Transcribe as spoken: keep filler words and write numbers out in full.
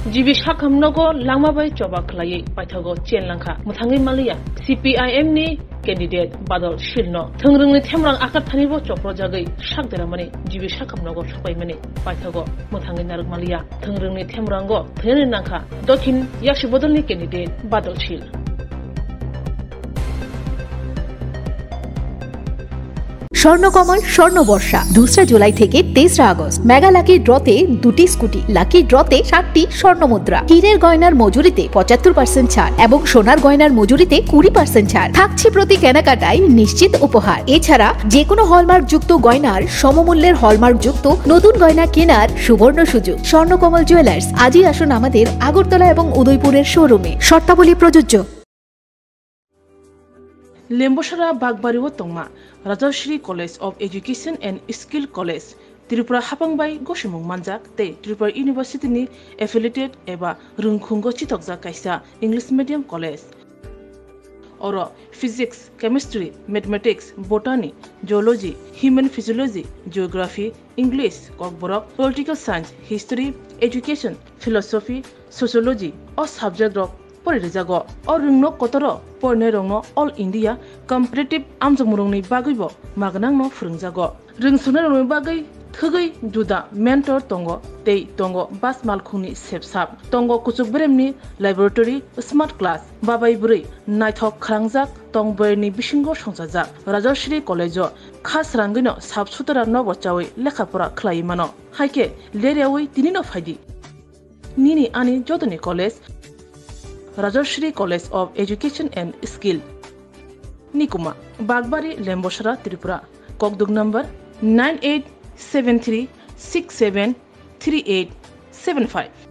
jibi sakhamnogo langmabai choba khlai paithago chenlangkha muthangi maliya C P I M ni candidate badal shilno thangrungni themrang akat thanibo choprojagai sakderamani jibi sakhamnogo sapaimani paithago muthangi naruk maliya thangrungni themrango thene nangkha dokhin yakshibodolni candidate badal shil Swarnakamal স্বর্ণবর্ষা দুসরা July থেকে তেসরা August mega lucky ড্রতে দুটি scooty lucky ড্রতে ষাটটি স্বর্ণমুদ্রা হীরের গয়নার মজুরিতে পঁচাত্তর percent ছাড় এবং সোনার গয়নার মজুরিতে কুড়ি পার্সেন্ট ছাড় থাকছে প্রতি কেনাকাটায় নিশ্চিত উপহার। এছাড়া যে কোনো হলমার্ক যুক্ত গয়নার সমমূল্যের হলমার্ক যুক্ত নতুন গয়না কেনার সুবর্ণ সুযোগ। স্বর্ণকমল জুয়েলার্স, আজই আসুন আমাদের আগরতলা এবং উদয়পুরের শোরুমে। শর্তাবলী প্রযোজ্য। Lembosara Bagbariwo Tongma, Rajashri College of Education and Skill College, Tripura Hapangbai Goshimung Manjak, Te Tripura University ni affiliated eba Rungkhungo Chitokja Kaisa English Medium College. Oro Physics, Chemistry, Mathematics, Botany, Geology, Human Physiology, Geography, English, Kokborok, Political Science, History, Education, Philosophy, Sociology, or subject of Porijago, or Rungno Kotoro, Pornerongno, All India, Competitive Amzamurungni Bagibo, Maganangno Frungzago, Ringsunarung Bagai, Tugai, Juda, Mentor Tongo, Tei Tongo, Bas Malkuni, Sepsap, Tongo Kusubremni, Laboratory, Smart Class, Babai Buri, Nighthawk Krangzak, Tong Berni Bishingo Shonsazak, Rajashri College, Khas Rangino, Subsutara Novochawi, Lekapura Klaimano, Haike, Leriawi, Tinino Fadi, Nini Ani Jodani College, Rajashri College of Education and Skill, Nikuma, Bagbari, Lembosara, Tripura, Kokdug number nine eight seven three six seven three eight seven five.